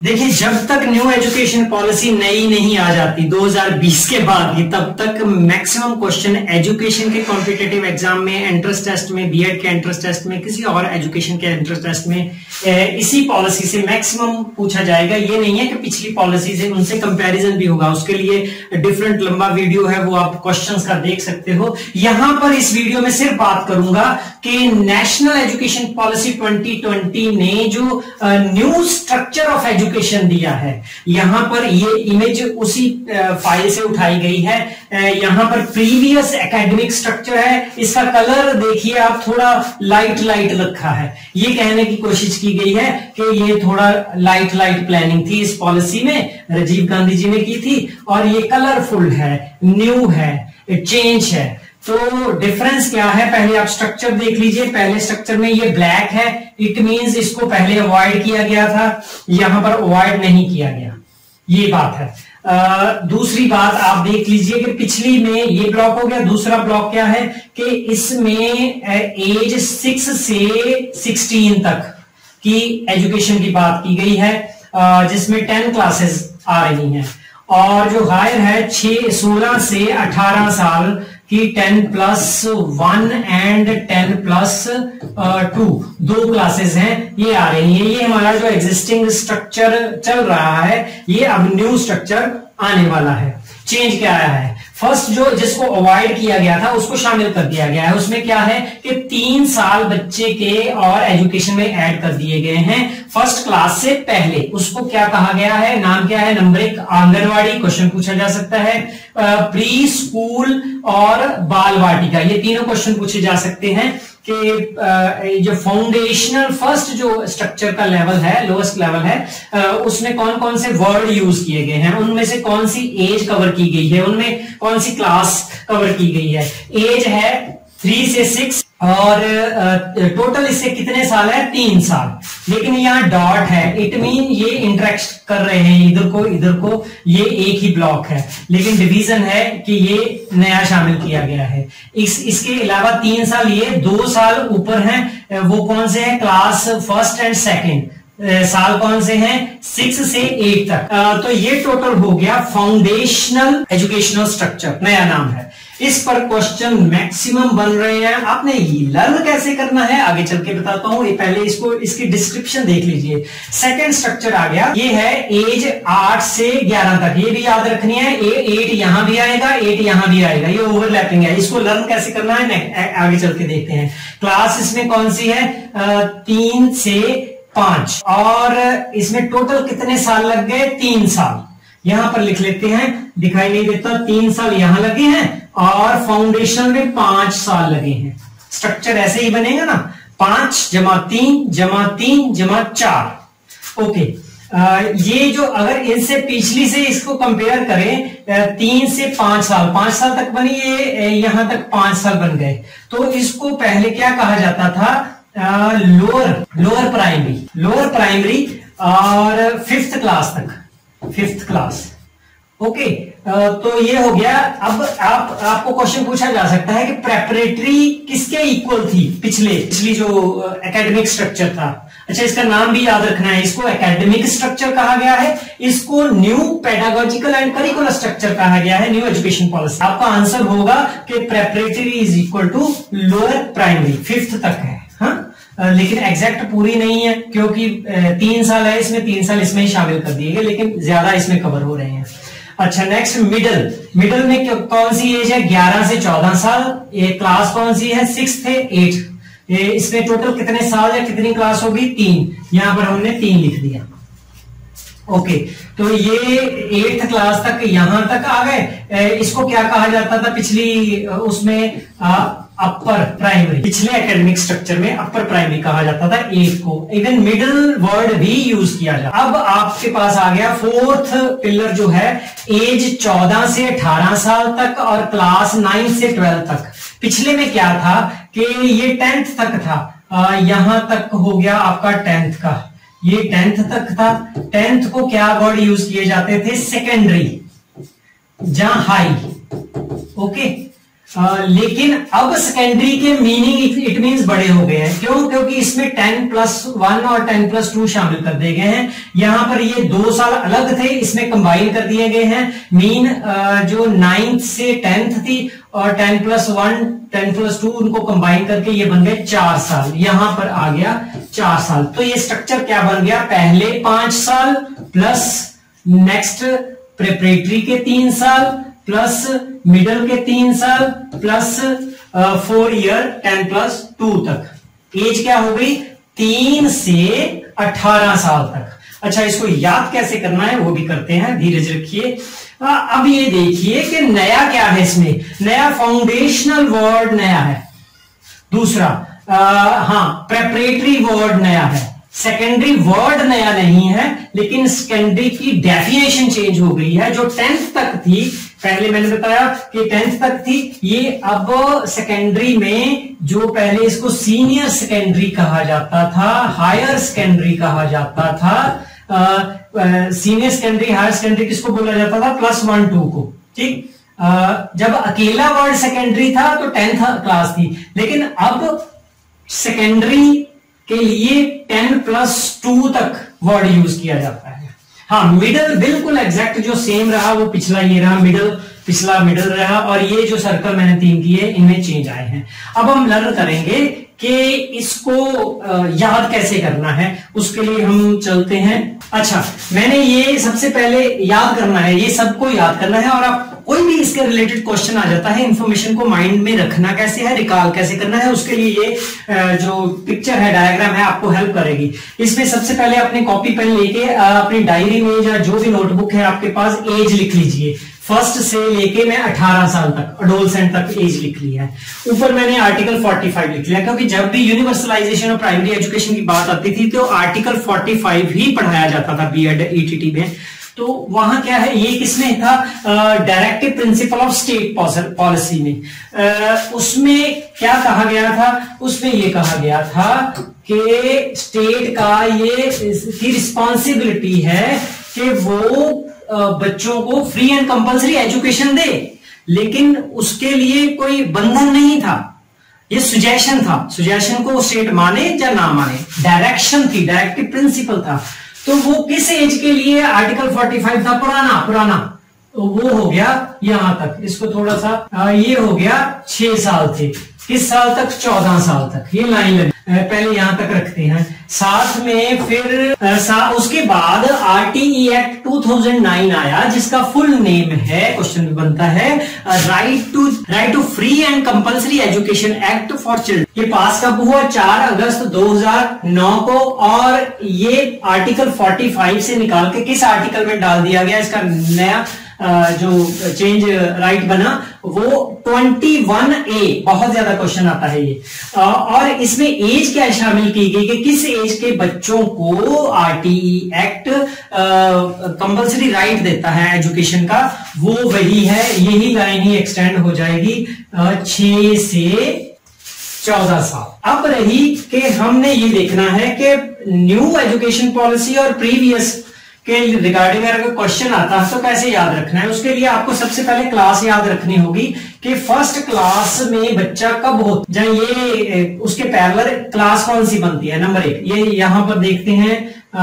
देखिए, जब तक न्यू एजुकेशन पॉलिसी नई नहीं आ जाती 2020 के बाद ही, तब तक मैक्सिमम क्वेश्चन एजुकेशन के कॉम्पिटिटिव एग्जाम में, एंट्रेंस टेस्ट में, बीएड के एंट्रेंस टेस्ट में, किसी और एजुकेशन के एंट्रेंस टेस्ट में इसी पॉलिसी से मैक्सिमम पूछा जाएगा। ये नहीं है कि पिछली पॉलिसी से उनसे कंपैरिजन भी होगा, उसके लिए डिफरेंट लंबा वीडियो है, वो आप क्वेश्चंस का देख सकते हो। यहां पर इस वीडियो में सिर्फ बात करूंगा कि नेशनल एजुकेशन पॉलिसी 2020 ने जो न्यू स्ट्रक्चर ऑफ एजुकेशन दिया है, यहां पर ये इमेज उसी फाइल से उठाई गई है। यहां पर प्रीवियस एकेडमिक स्ट्रक्चर है, इसका कलर देखिए आप, थोड़ा लाइट लाइट रखा है। ये कहने की कोशिश की गई है कि ये थोड़ा लाइट लाइट प्लानिंग थी इस पॉलिसी में, राजीव गांधी जी ने की थी, और ये कलरफुल है, न्यू है, चेंज है। तो डिफरेंस क्या है, पहले आप स्ट्रक्चर देख लीजिए। पहले स्ट्रक्चर में ये ब्लैक है, इट मींस इसको पहले अवॉइड किया गया था, यहां पर अवॉइड नहीं किया गया, ये बात है। दूसरी बात आप देख लीजिए कि पिछली में ये ब्लॉक हो गया। दूसरा ब्लॉक क्या है कि इसमें एज 6 से 16 तक की एजुकेशन की बात की गई है, जिसमें 10 क्लासेस आ रही हैं, और जो हायर है 16 से 18 साल की 10+1 एंड 10+2 दो क्लासेस हैं, ये आ रही हैं। ये हमारा जो एग्जिस्टिंग स्ट्रक्चर चल रहा है, ये अब न्यू स्ट्रक्चर आने वाला है। चेंज क्या आया है, फर्स्ट जो जिसको अवॉइड किया गया था उसको शामिल कर दिया गया है। उसमें क्या है कि 3 साल बच्चे के और एजुकेशन में ऐड कर दिए गए हैं फर्स्ट क्लास से पहले। उसको क्या कहा गया है, नाम क्या है, नंबर 1 आंगनवाड़ी, क्वेश्चन पूछा जा सकता है, प्री स्कूल और बाल वाटिका, ये तीनों क्वेश्चन पूछे जा सकते हैं कि जो फाउंडेशनल फर्स्ट जो स्ट्रक्चर का लेवल है, लोएस्ट लेवल है, उसमें कौन कौन से वर्ड यूज किए गए हैं, उनमें से कौन सी एज कवर की गई है, उनमें कौन सी क्लास कवर की गई है। एज है 3 से 6 और टोटल इससे कितने साल है, 3 साल। लेकिन यहाँ डॉट है, इट मीन ये इंटरेक्ट कर रहे हैं इधर को, ये एक ही ब्लॉक है, लेकिन डिवीजन है कि ये नया शामिल किया गया है। इसके अलावा 3 साल, ये 2 साल ऊपर हैं, वो कौन से हैं, क्लास फर्स्ट एंड सेकेंड। साल कौन से हैं, 6 से 8 तक। तो ये टोटल हो गया फाउंडेशनल एजुकेशनल स्ट्रक्चर, नया नाम है। इस पर क्वेश्चन मैक्सिमम बन रहे हैं। आपने लर्न कैसे करना है आगे चल के बताता हूं, पहले इसकी डिस्क्रिप्शन देख लीजिए। सेकंड स्ट्रक्चर आ गया, ये है एज 8 से 11 तक, ये भी याद रखनी है। 8 यहां भी आएगा, 8 यहां भी आएगा, ये ओवरलैपिंग है। इसको लर्न कैसे करना है आगे चल के देखते हैं। क्लास इसमें कौन सी है, 3 से 5, और इसमें टोटल कितने साल लग गए, 3 साल। यहां पर लिख लेते हैं, दिखाई नहीं देता, 3 साल यहां लगे हैं और फाउंडेशन में 5 साल लगे हैं। स्ट्रक्चर ऐसे ही बनेगा ना, 5 जमा 3 जमा 3 जमा 4। ओके, ये जो अगर इनसे पिछली से इसको कंपेयर करें, 3 से 5 साल, 5 साल तक बनी, ये यहां तक 5 साल बन गए। तो इसको पहले क्या कहा जाता था, लोअर प्राइमरी और 5th क्लास तक, 5th क्लास। ओके, तो ये हो गया। अब आपको क्वेश्चन पूछा जा सकता है कि प्रेपरेटरी किसके इक्वल थी, पिछली जो एकेडमिक स्ट्रक्चर था। अच्छा, इसका नाम भी याद रखना है, इसको एकेडमिक स्ट्रक्चर कहा गया है, इसको new pedagogical and curricular structure कहा गया है, न्यू एजुकेशन पॉलिसी। आपका आंसर होगा कि preparatory is equal to lower primary, 5th तक है। हाँ, लेकिन एग्जैक्ट पूरी नहीं है, क्योंकि 3 साल है इसमें, 3 साल इसमें ही शामिल कर दिए गए, लेकिन ज्यादा इसमें कवर हो रहे हैं। अच्छा, नेक्स्ट मिडल में कौन सी एज है, 11 से 14 साल। ये क्लास कौन सी है, 6 से 8। इसमें टोटल कितने साल या कितनी क्लास होगी, 3। यहां पर हमने 3 लिख दिया। ओके, तो ये 8th क्लास तक यहां तक आ गए। इसको क्या कहा जाता था पिछली उसमें, अपर प्राइमरी, पिछले एकेडमिक स्ट्रक्चर में अपर प्राइमरी कहा जाता था 8 को। इवन मिडिल वर्ड भी यूज किया जाता। अब आपके पास आ गया 4th पिलर जो है, एज 14 से 18 साल तक और क्लास 9 से 12 तक। पिछले में क्या था कि ये 10th तक था, यहां तक हो गया आपका 10th का, ये 10th तक था। 10th को क्या वर्ड यूज किए जाते थे, सेकेंडरी, जहां हाई। ओके, लेकिन अब सेकेंडरी के मीनिंग इट मींस बड़े हो गए हैं। क्यों? क्योंकि इसमें 10+1 और 10+2 शामिल कर दिए गए हैं। यहां पर ये 2 साल अलग थे, इसमें कंबाइन कर दिए गए हैं। मीन जो 9th से 10th थी और 10+1 10+2 उनको कंबाइन करके ये बन गए 4 साल। यहां पर आ गया 4 साल। तो ये स्ट्रक्चर क्या बन गया? पहले 5 साल प्लस नेक्स्ट प्रिपरेटरी के 3 साल प्लस मिडल के 3 साल प्लस 4 ईयर 10+2 तक। एज क्या हो गई? 3 से 18 साल तक। अच्छा, इसको याद कैसे करना है वो भी करते हैं, धीरज रखिए। अब ये देखिए कि नया क्या है इसमें। नया फाउंडेशनल वर्ड नया है। दूसरा प्रेपरेटरी वर्ड नया है। सेकेंडरी वर्ड नया नहीं है, लेकिन सेकेंडरी की डेफिनेशन चेंज हो गई है। जो 10th तक थी, पहले मैंने बताया कि 10th तक थी, ये अब सेकेंडरी में जो पहले इसको सीनियर सेकेंडरी कहा जाता था, हायर सेकेंडरी कहा जाता था। सीनियर सेकेंडरी हायर सेकेंडरी किसको बोला जाता था? +1 2 को। ठीक, जब अकेला वर्ड सेकेंडरी था तो 10th क्लास थी, लेकिन अब सेकेंडरी के लिए 10+2 तक वर्ड यूज किया जाता है। हाँ, मिडल बिल्कुल एग्जैक्ट जो सेम रहा वो पिछला ये रहा, मिडल पिछला मिडल रहा, और ये जो सर्कल मैंने 3 किए इनमें चेंज आए हैं। अब हम लर्न करेंगे कि इसको याद कैसे करना है, उसके लिए हम चलते हैं। अच्छा, मैंने ये सबसे पहले याद करना है, ये सबको याद करना है, और आप कोई भी इसके रिलेटेड क्वेश्चन आ जाता है, इंफॉर्मेशन को माइंड में रखना कैसे है, रिकॉल कैसे करना है, उसके लिए ये जो पिक्चर है, डायग्राम है, आपको हेल्प करेगी। इसमें सबसे पहले अपने कॉपी पेन लेके अपनी डायरी में या जो भी नोटबुक है आपके पास, एज लिख लीजिए। फर्स्ट से लेके मैं 18 साल तक, अडोलसेंट तक एज लिख लिया है। ऊपर मैंने आर्टिकल 45 लिख लिया, क्योंकि जब भी यूनिवर्सलाइजेशन और प्राइमरी एजुकेशन की बात आती थी तो आर्टिकल 45 ही पढ़ाया जाता था बीएड ईटीटी में। तो वहां क्या है, ये किसमें था? Directive principle of state policy में। उसमें क्या कहा गया था? उसमें ये कहा गया था कि स्टेट का ये की रिस्पॉन्सिबिलिटी है कि वो बच्चों को फ्री एंड कंपल्सरी एजुकेशन दे, लेकिन उसके लिए कोई बंधन नहीं था। ये सुजेशन था, सुजेशन को स्टेट माने या ना माने, डायरेक्शन थी, डायरेक्टिव प्रिंसिपल था। तो वो किस एज के लिए आर्टिकल 45 था? पुराना तो वो हो गया यहां तक। इसको थोड़ा सा ये हो गया 6 साल थे। किस साल तक? 14 साल तक। ये लाइन लगी, पहले यहां तक रखते हैं। साथ में फिर उसके बाद आरटीई एक्ट 2009 आया, जिसका फुल नेम है, क्वेश्चन बनता है, right to free and compulsory education act for children. ये पास कब हुआ? 4 अगस्त 2009 को। और ये आर्टिकल 45 से निकाल के किस आर्टिकल में डाल दिया गया? इसका नया जो चेंज राइट बना वो 21A। बहुत ज्यादा क्वेश्चन आता है ये। और इसमें एज क्या शामिल की गई कि किस एज के बच्चों को आरटीई एक्ट कंपल्सरी राइट देता है एजुकेशन का, वो वही है। यही लाइन ही एक्सटेंड हो जाएगी 6 से 14 साल। अब रही कि हमने ये देखना है कि न्यू एजुकेशन पॉलिसी और प्रीवियस के रिगार्डिंग अगर क्वेश्चन आता है तो कैसे याद रखना है। उसके लिए आपको सबसे पहले क्लास याद रखनी होगी कि फर्स्ट क्लास में बच्चा कब होता, जब ये उसके पैरेलल क्लास कौन सी बनती है? नंबर 1। ये यहां पर देखते हैं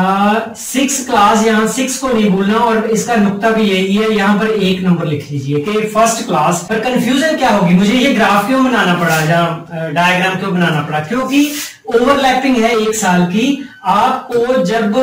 6 क्लास, यहां 6 को नहीं भूलना, और इसका नुक्ता भी यही है, यहां पर 1 नंबर लिख लीजिए कि फर्स्ट क्लास। पर कंफ्यूजन क्या होगी, मुझे ये ग्राफ क्यों बनाना पड़ा या डायग्राम क्यों बनाना पड़ा? क्योंकि ओवरलैपिंग है 1 साल की। आपको जब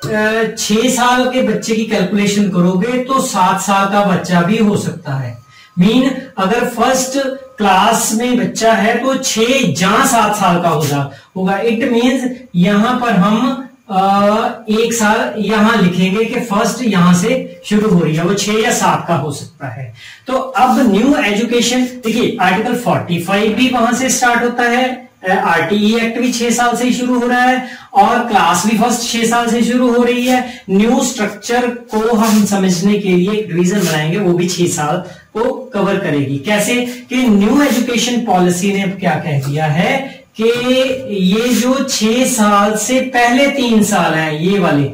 6 साल के बच्चे की कैलकुलेशन करोगे तो 7 साल का बच्चा भी हो सकता है। मीन अगर फर्स्ट क्लास में बच्चा है तो 6 या 7 साल का होगा। इट मीन्स यहां पर हम 1 साल यहां लिखेंगे कि फर्स्ट यहां से शुरू हो रही है, वो 6 या 7 का हो सकता है। तो अब न्यू एजुकेशन, देखिए आर्टिकल 45 भी वहां से स्टार्ट होता है, आरटीई एक्ट भी 6 साल से ही शुरू हो रहा है, और क्लास भी फर्स्ट 6 साल से शुरू हो रही है। न्यू स्ट्रक्चर को हम समझने के लिए एक डिवीजन बनाएंगे, वो भी 6 साल को कवर करेगी। कैसे? कि न्यू एजुकेशन पॉलिसी ने अब क्या कह दिया है कि ये जो 6 साल से पहले 3 साल है, ये वाले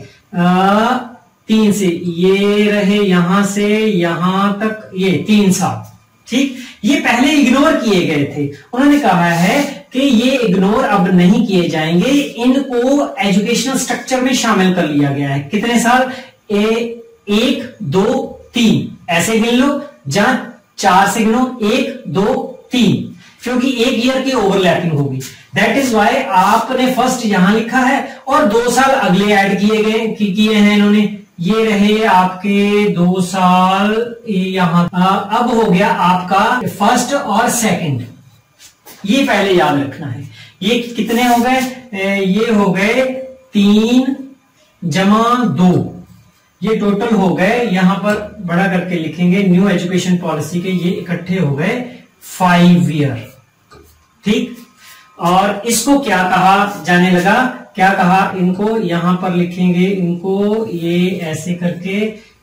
3 से ये रहे, यहां से यहां तक ये 3 साल, ठीक, ये पहले इग्नोर किए गए थे। उन्होंने कहा है कि ये इग्नोर अब नहीं किए जाएंगे, इनको एजुकेशनल स्ट्रक्चर में शामिल कर लिया गया है। कितने साल? 1 2 3 ऐसे गिन लो, जहां 4 से गिनो, 1 2 3, क्योंकि एक ईयर की ओवरलैपिंग होगी। दैट इज वाई आपने फर्स्ट यहां लिखा है और 2 साल अगले ऐड किए हैं इन्होंने। ये रहे आपके 2 साल यहां। अब हो गया आपका फर्स्ट और सेकंड, ये पहले याद रखना है। ये कितने हो गए? ये हो गए 3 जमा 2, ये टोटल हो गए, यहां पर बड़ा करके लिखेंगे न्यू एजुकेशन पॉलिसी के, ये इकट्ठे हो गए 5 ईयर। ठीक, और इसको क्या कहा जाने लगा? क्या कहा इनको? यहां पर लिखेंगे इनको, ये ऐसे करके,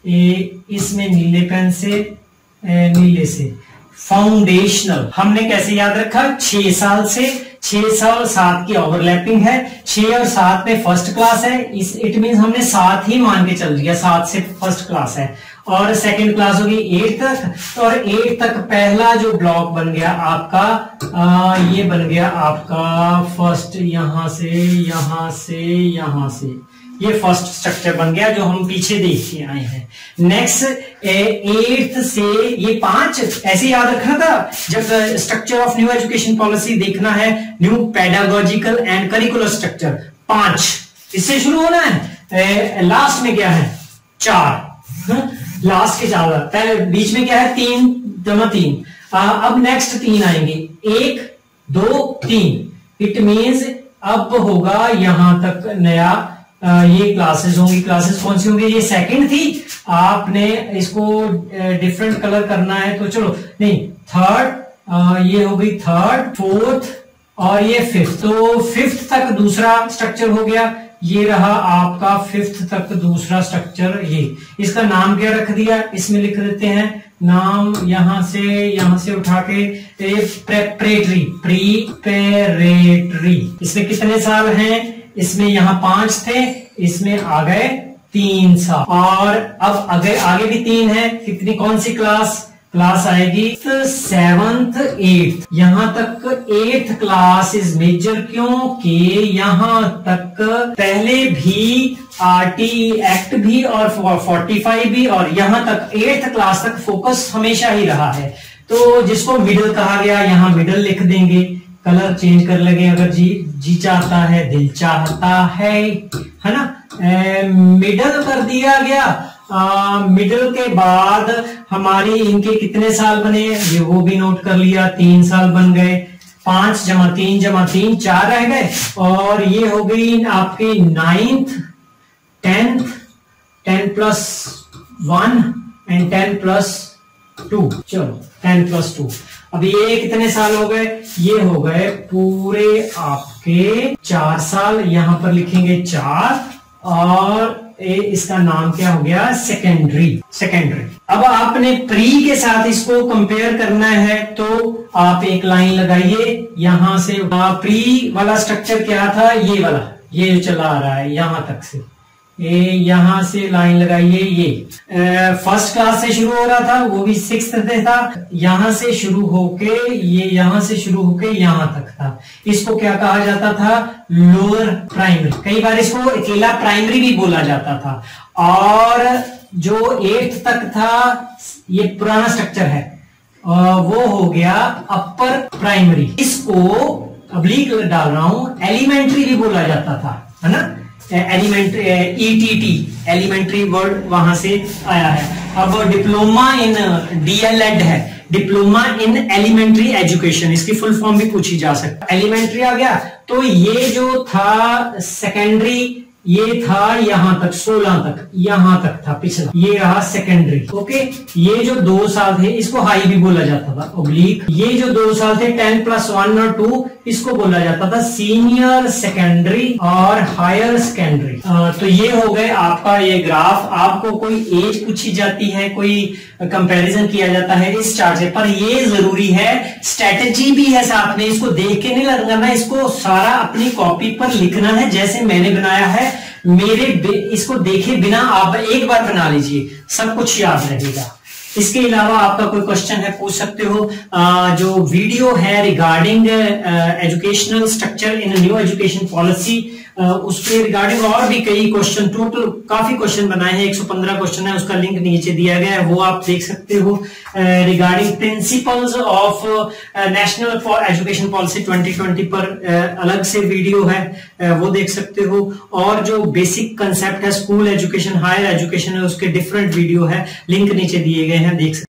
इसमें नीले पेन से, नीले से फाउंडेशनल। हमने कैसे याद रखा? 6 साल से, 6 साल 7 की ओवरलैपिंग है, 6 और 7 में फर्स्ट क्लास है, इट मीन हमने 7 ही मान के चल दिया, 7 से फर्स्ट क्लास है, और सेकंड क्लास होगी 8 तक, और 8 तक पहला जो ब्लॉक बन गया आपका, ये बन गया आपका फर्स्ट, यहां से यहां से यहां से, ये फर्स्ट स्ट्रक्चर बन गया जो हम पीछे देख के आए हैं। नेक्स्ट 8th से ये 5 ऐसे याद रखना था। जब structure of new education policy देखना है, new pedagogical and curricular structure, 5 इससे शुरू होना है। लास्ट में क्या है? 4, लास्ट के 4, पहले बीच में क्या है? 3 जमा 3। अब नेक्स्ट 3 आएंगे, 1 2 3, इट मीन्स अब होगा यहां तक नया, ये क्लासेस होंगी। क्लासेस कौन सी होंगी? ये सेकंड थी, आपने इसको डिफरेंट कलर करना है तो चलो, नहीं थर्ड, ये हो गई थर्ड, फोर्थ और ये फिफ्थ, तो फिफ्थ तक दूसरा स्ट्रक्चर हो गया। ये रहा आपका 5th तक दूसरा स्ट्रक्चर। ये इसका नाम क्या रख दिया? इसमें लिख देते हैं नाम, यहां से उठा के, प्रेपरेटरी, प्रीपेरेटरी। इसमें कितने साल हैं? इसमें यहां 5 थे, इसमें आ गए 3 साल, और अब अगर आगे भी 3 है, कितनी, कौन सी क्लास आएगी? 7th 8th, यहां तक 8th क्लास इज मेजर, क्योंकि यहां तक पहले भी RT एक्ट भी और 45 भी, और यहां तक 8th क्लास तक फोकस हमेशा ही रहा है। तो जिसको मिडिल कहा गया, यहां मिडिल लिख देंगे, कलर चेंज कर लेंगे अगर जी चाहता है, दिल चाहता है ना। मिडल कर दिया गया। मिडल के बाद हमारी इनके कितने साल बने, ये वो भी नोट कर लिया, 3 साल बन गए। 5 जमा 3 जमा 3, 4 रह गए, और ये हो गई आपकी 9th 10th, 10+1 एंड 10+2, चलो 10+2। अब ये कितने साल हो गए? ये हो गए पूरे आपके 4 साल, यहां पर लिखेंगे 4, और इसका नाम क्या हो गया? सेकेंडरी। अब आपने प्री के साथ इसको कंपेयर करना है, तो आप एक लाइन लगाइए यहां से। प्री वाला स्ट्रक्चर क्या था? ये वाला, ये चला आ रहा है यहां तक से, यहां से लाइन लगाइए। ये फर्स्ट क्लास से शुरू हो रहा था, वो भी 6th से था, यहां से शुरू होके, ये यहां से शुरू होके यहां तक था। इसको क्या कहा जाता था? Lower primary. कई बार इसको अकेला प्राइमरी भी बोला जाता था। और जो 8th तक था, ये पुराना स्ट्रक्चर है, वो हो गया अपर प्राइमरी। इसको अब्लिक डाल रहा हूं, एलिमेंट्री भी बोला जाता था, है ना। एलिमेंट्री, ETT, एलिमेंट्री वर्ड वहां से आया है। अब डिप्लोमा इन DLED है, डिप्लोमा इन एलिमेंट्री एजुकेशन, इसकी फुल फॉर्म भी पूछी जा सकती है। एलिमेंट्री आ गया, तो ये जो था सेकेंडरी, ये था यहां तक 16 तक, यहां तक था पिछला, ये रहा सेकेंडरी। ओके, ये जो 2 साल थे इसको हाई भी बोला जाता था, ओब्लिक। ये जो 2 साल थे 10+1 और 2, इसको बोला जाता था सीनियर सेकेंडरी और हायर सेकेंडरी। तो ये हो गए आपका ये ग्राफ। आपको कोई एज पूछी जाती है, कोई कंपैरिजन किया जाता है इस चार्ट से, पर ये जरूरी है, स्ट्रेटेजी भी है साथ में, इसको देख के नहीं लगाना, इसको सारा अपनी कॉपी पर लिखना है जैसे मैंने बनाया है। इसको देखे बिना आप एक बार बना लीजिए, सब कुछ याद रहेगा। इसके अलावा आपका कोई क्वेश्चन है पूछ सकते हो। जो वीडियो है regarding educational structure in new education policy, उस पे रिगार्डिंग और भी कई क्वेश्चन, टोटल काफी क्वेश्चन बनाए हैं, 115 क्वेश्चन है, उसका लिंक नीचे दिया गया है, वो आप देख सकते हो। Regarding principles of national education policy 2020 पर अलग से वीडियो है, वो देख सकते हो। और जो बेसिक कंसेप्ट है स्कूल एजुकेशन, हायर एजुकेशन है, उसके डिफरेंट वीडियो है, लिंक नीचे दिए गए हैं, देख सकते हो।